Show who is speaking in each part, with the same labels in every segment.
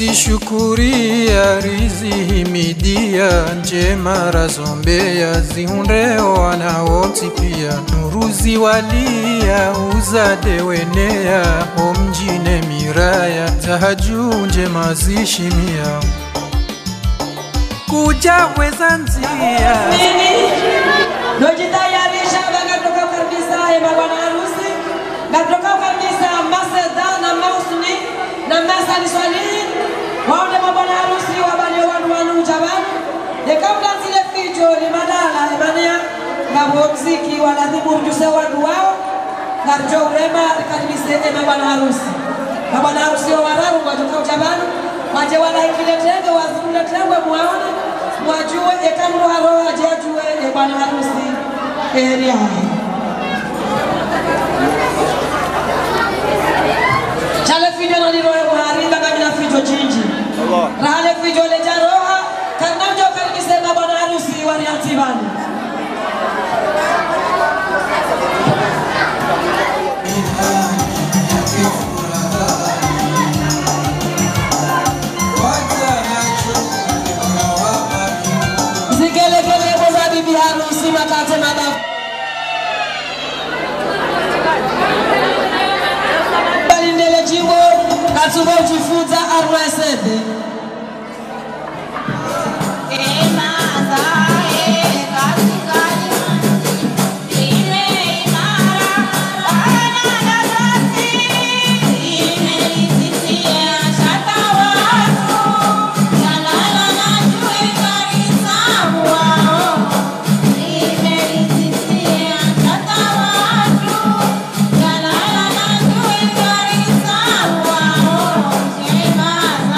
Speaker 1: zishukuria rizihimidia njema razombea zihundeo wanawoti pia nuruzi walia uzadewenea omjine miraya zahaju njema zishimia kuja wezanzia
Speaker 2: nojitayarisha bagatoka kabisa bwana harusi gatoka kabisa maseda na mausni na masali swali waone mabwana harusi wabali wanu jabani de kabla zile fijo ni madala imania na muziki wanadhibu mjuse watu wao na jorema kabisa mabwana harusi wararu watoka jabani waje wala ikile tenge wazule tenge muone wajue ekamro haro ajajue bwana harusi area chale fijo na liroe muharinda kabila fijo jinji rahale fijo le jaroha kanamjo kalikisema bwana harusi wani atibani zigelegele boza bibi harusi makate madafu balindele jimbo katubo ujifunza arwesede
Speaker 3: Mas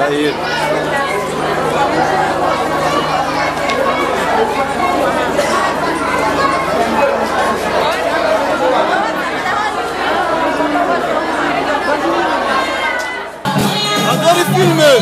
Speaker 3: Tahir. Agora filme!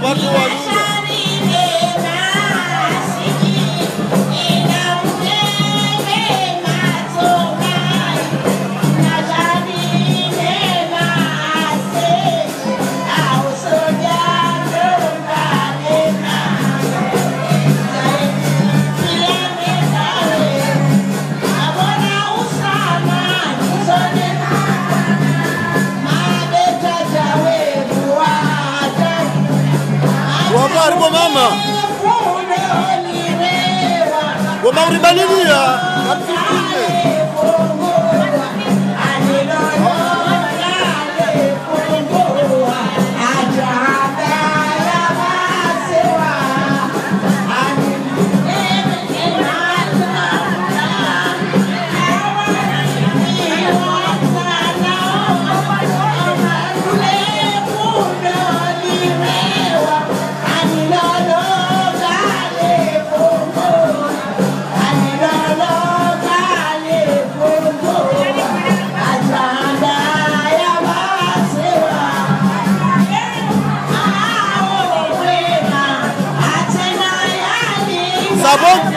Speaker 3: watu wa lugha. Wabari kwa mama. Wabari balilia. Kapitine. Sabon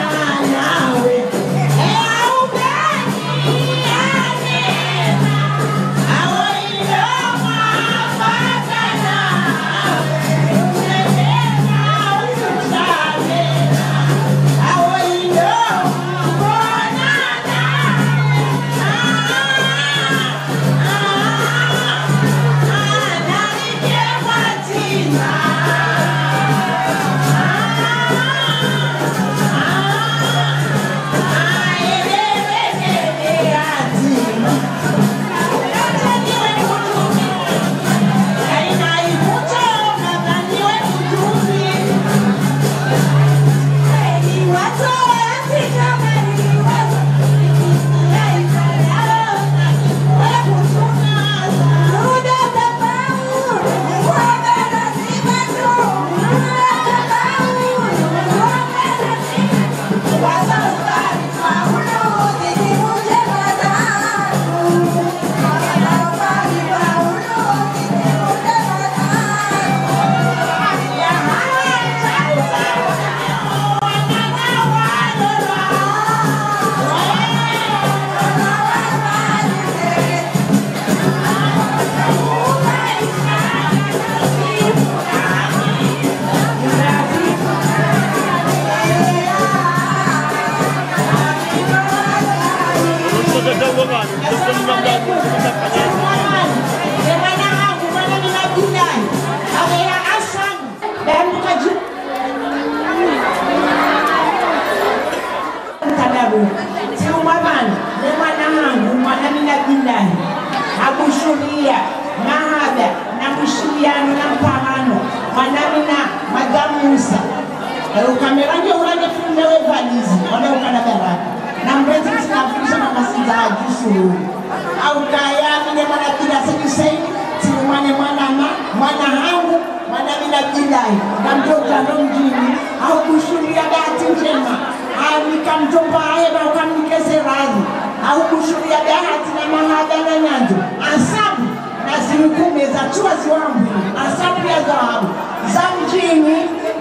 Speaker 4: Akushuria mahada na kushiriano na mpahano manamina Madam Musa ukameranje uranje fumewe valizi wale ukana baraka na mbezi tunafundisha na masinza ajusuru au kaya mine mwana bila sekisei timwane mwana hangu manamina bilai na mtoto ndo mjini au kushuria bahati njema au nikamtomba heba ukamnikeze radhi au kushuria bahati na mahada na nyanjo asabu na zilikume za chua ziwambu asabu ya dhahabu za mjini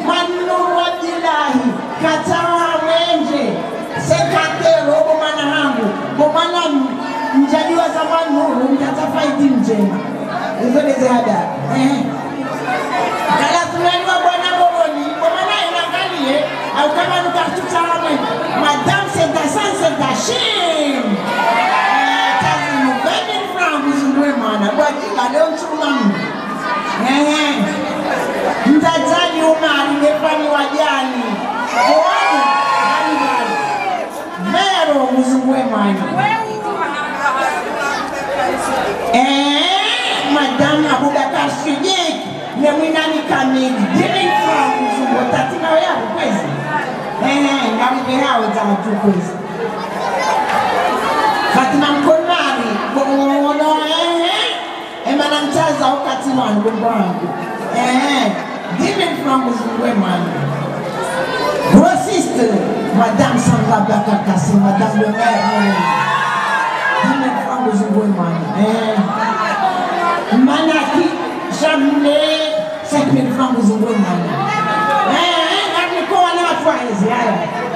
Speaker 4: manuru wa bilahi katawa wenje sekatero bomana hangu bomana mjaliwa za manuru mtatafaiti njema uveleze hada kala tunaniwa bwana boboni bomana inangalie au kama nukatutame Madam Sedasan Sedashim kazi mubeni frangu zundwe mana kwa kika leo mchumamu mtajali umari nefani wajani kuwani halibali mero mzungwe mana Madam Abubakar Siddiq nemwinani kamili dili frangu zungwe tatina wea kwezi ngawipe hao za mtukuzi Fatima Mkonari Bono emana mchaza wakati wangu mbangu Dimen frangu zungwe mani Grossiste Madame Sandra Bakakasi Madame le maire Dimen frangu zungwe mani Manaki Jamile Sasa kwa mfano zungumza. Ndio kwa wale watu waezi haya.